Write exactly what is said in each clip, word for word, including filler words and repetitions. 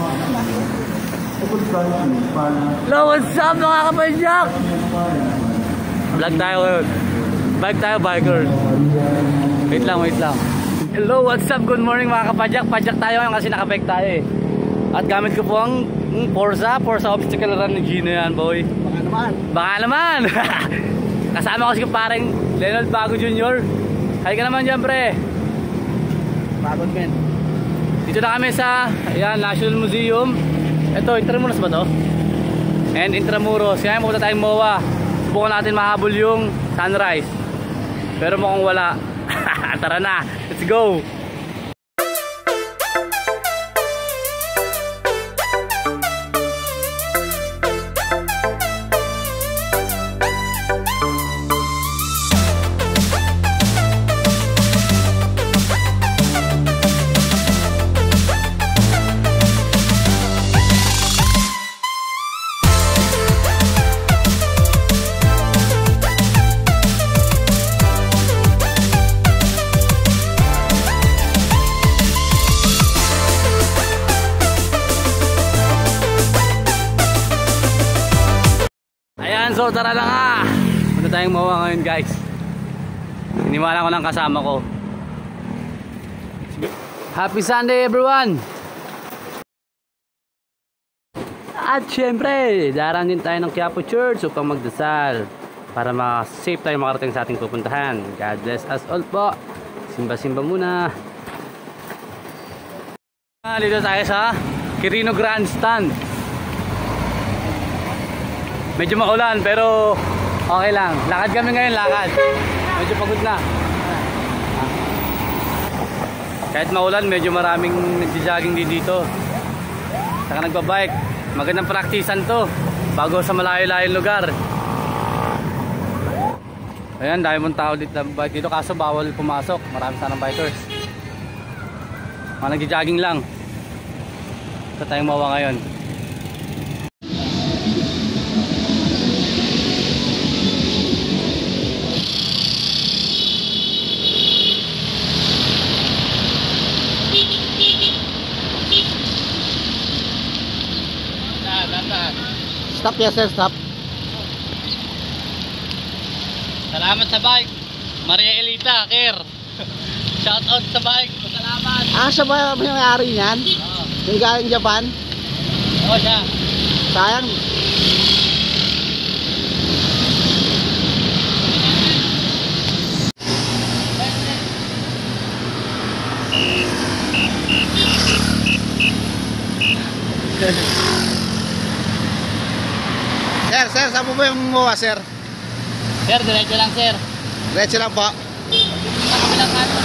Hello, what's up mga kapadyak? Vlog tayo ngayon. Bike tayo, biker. Wait lang, wait lang. Hello, what's up? Good morning mga kapadyak. Padyak tayo ngayon kasi nakabike tayo eh. At gamit ko po ang mm, Forza, Forza Obstacle Run ni Gino yan, boy. Baka naman. Baka naman. Kasama ko si pareng Leonard Bago Junior Hay ka naman dyan, pre. Pagod, men. Dito na kami sa ayan, National Museum. Ito, Intramuros ba to? And Intramuros. Kaya pupunta tayong M O A. Subukan natin mahabol yung sunrise. Pero mukhang wala. Tara na, let's go. So tara na nga. Punta tayong M O A ngayon, guys. Iniwala ko ng kasama ko. Happy Sunday everyone. At syempre darating din tayo ng Quiapo Church upang magdasal para ma-safe tayo makarating sa ating pupuntahan. God bless us all po. Simba-simba muna. Dito tayo sa Quirino Grandstand. Medyo maulan pero okay lang. Lakad kami ngayon, lakad. Medyo pagod na. Kahit maulan, medyo maraming nagja-jogging dito. Saka nagbabike. Magandang praktisan to bago sa malayo-layong lugar. Ayan, dahil mong tao dito, dito kaso bawal pumasok. Marami sanang bikers. Mga nagja-jogging lang. Ito tayong M O A ngayon. Stop, yes sir, stop. Salamat sa bike, Maria Elita, Ker. Shout out sa bike, salamat. Ah, siya ba may-ari niyan? Oo. Yung galing Japan? Oo, siya. Sayang. Sir, sir, saan po ba yung M O A, sir? Sir, diretso lang, sir. Diretso lang po. Sa kabilang kanto.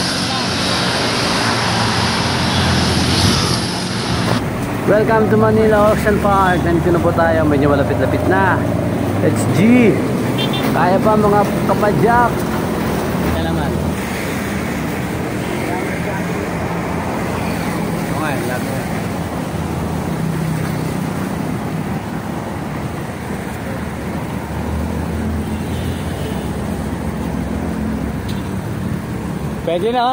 Welcome to Manila Ocean Park. Nandito na po tayo, medyo malapit-lapit na. Let's G. Kaya pa mga kapadyak. Kaya naman. Okay, lahat. Pwede na, oh.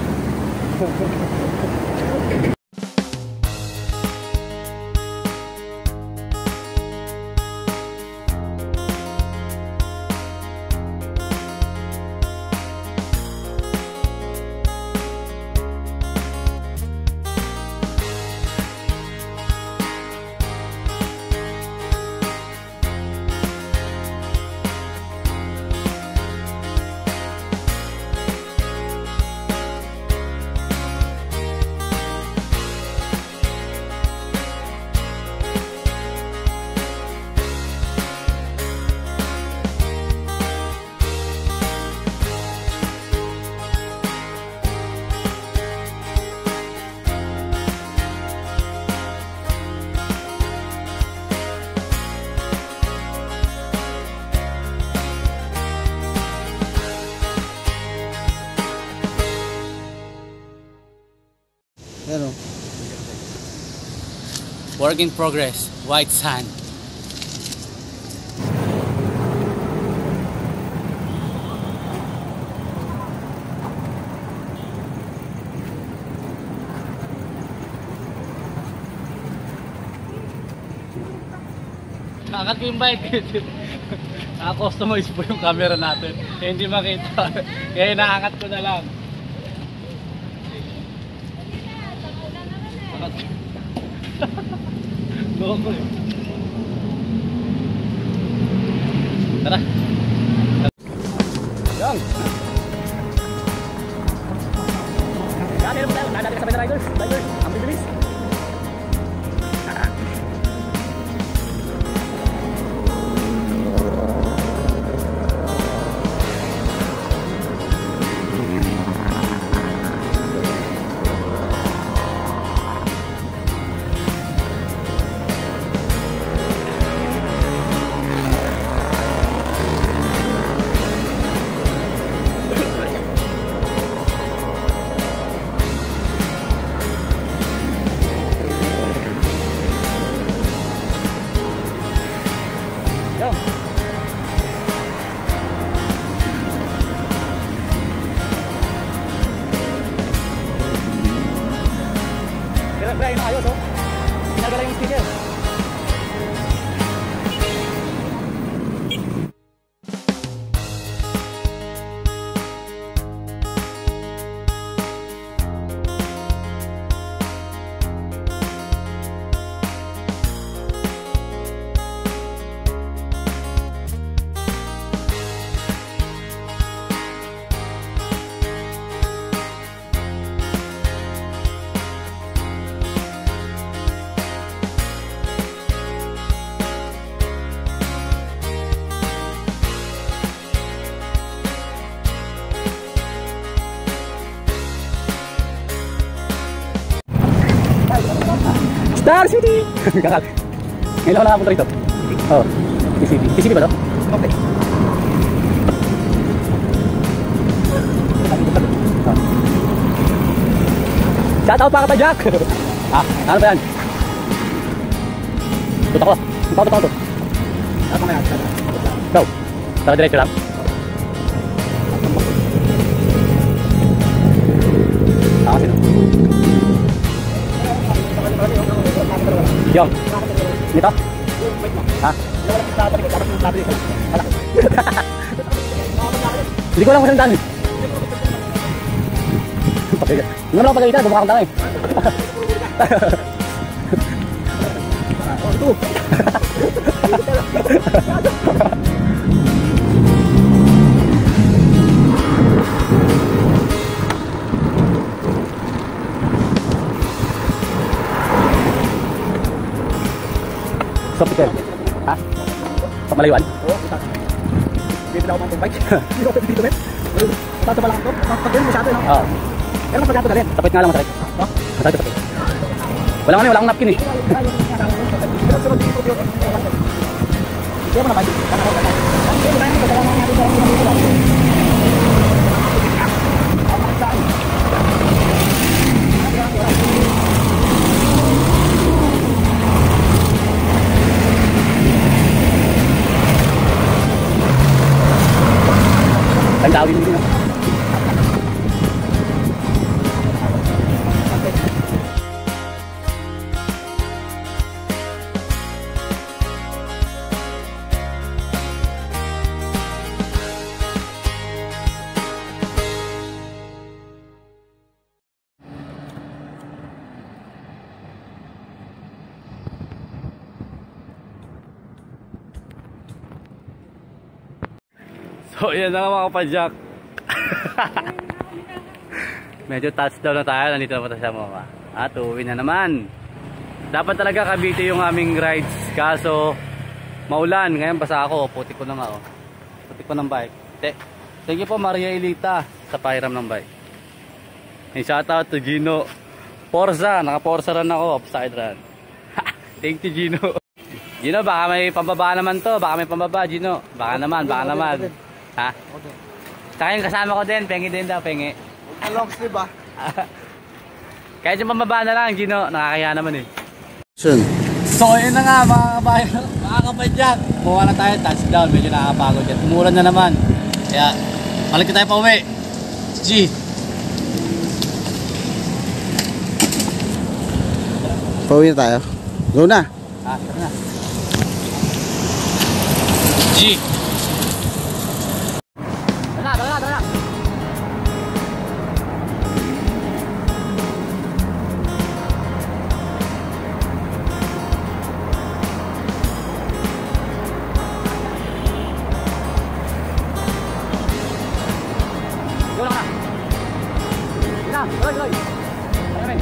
Ano? Work in progress, white sand. Kakat ko yung bike. Naka-customize po yung camera natin. Kaya hindi makita. Kaya nakakat ko na lang. Loko eh. Tara. Yan. Yan, meron po tayo. Nadali ka sa mga riders. Riders, ang bibilis. Kaya na ayos, oh. Pinagala yung speaker. Star City! Kakal. Ngayon ako nakapunta rito. Oo. T C B. T C B ba ito? Okay. Shout out pa ka pa, Jack! Ah, ano ba yan? Tutok ko. Tutok, tutok, tutok. Ano ba yan? Go. Tara diretso lang. Ah, sino? Yung nito? Ha? Hindi ko alam kung saan daan eh. Hindi mo lang pagalitan, bumukha akong daan eh. Oh, ito. Stop it there. Ha? Sa malayuan? Oo, isa. Dito na ako mountain bike. Dito ako dito, men. Tato pa lang ako. Pag ganun masyado, no? Oo. Pero mas pagkato dalhin. Tapit nga lang masakit. Ha? Masakit, tapit. Wala nga na, wala akong napkin eh. Hindi mo na bike. Ang dawin din. So yan na mga kapadyak. Medyo touchdown na tayo. Nandito na po tayo sa mama. At uwi na naman. Dapat talaga Cavite yung aming rides. Kaso maulan. Ngayon basa ako. Putik ko na nga oh. Putik ko ng bike. Thank you po Maria Elita sa pahiram ng bike. And shout out to Gino Forza. Naka Forza run ako. Upside run. Thank you Gino. Gino baka may pambaba naman to. Baka may pambaba Gino. Baka naman. Baka naman. Ha? Saka yung kasama ko din, pengi din daw, pengi. Long sleeve ba? Kahit yung pambaba na lang, Gino, nakakaya naman eh. Soon. So yun na nga mga kabayan, mga kapadyak. Buka na tayo, touchdown, medyo nakakapagod yan. Umulan na naman. Kaya, balik tayo pa uwi. G. Pauwi na tayo. Go na. Ah, tara na. G. Tara, tara, tara. Go na. Ina, loy, loy. Amen.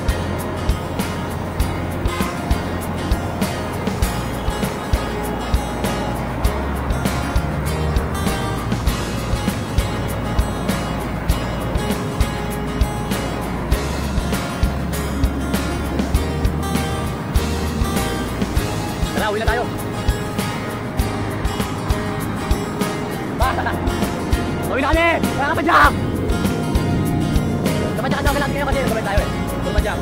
Tara, uwi na tayo. Ba, tara. Uwi na kami! Kaya ka pa dyan! Kapadyak ka lang kayo kasi gawin tayo eh. Kapadyak.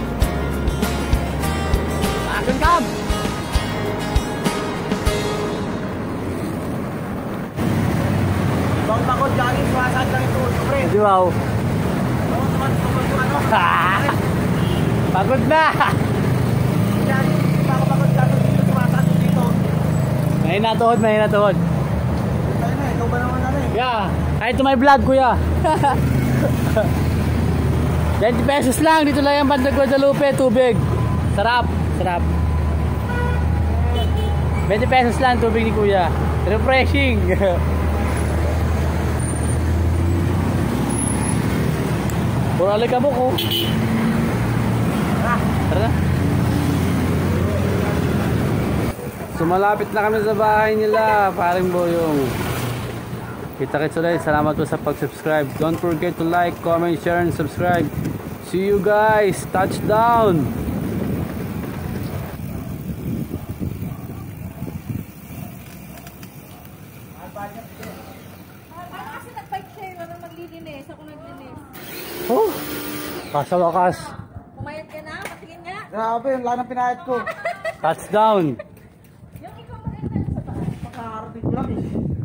Action cam! Bang takot jogging, suwasan lang ito, pre. Di wow. Bang naman, tukol ko ano. Pagod na! Yan, bang takot jogging dito, suwasan dito. May natuhod, may natuhod. Tayo na, ikaw ba naman na rin? Yeah, ay ito may vlog kuya. twenty pesos lang, dito lang yung Banda Guadalupe, tubig. Sarap, sarap. twenty pesos lang tubig ni kuya. Refreshing. Puro alikabok oh. Tara na. So malapit na kami sa bahay nila, paring Boyong. Kita-kits ulit. Salamat po sa pag-subscribe. Don't forget to like, comment, share, and subscribe. See you guys. Touchdown! Parang kasi nag-bike siya, wala maglilinis. Ako naglinis. Oh! Kasawakas. Pumayat ka na, patingin nga. Grabe, yung lanang pinahit ko. Touchdown! Yung ikaw maganda sa bahay. Makakarating ko lang eh.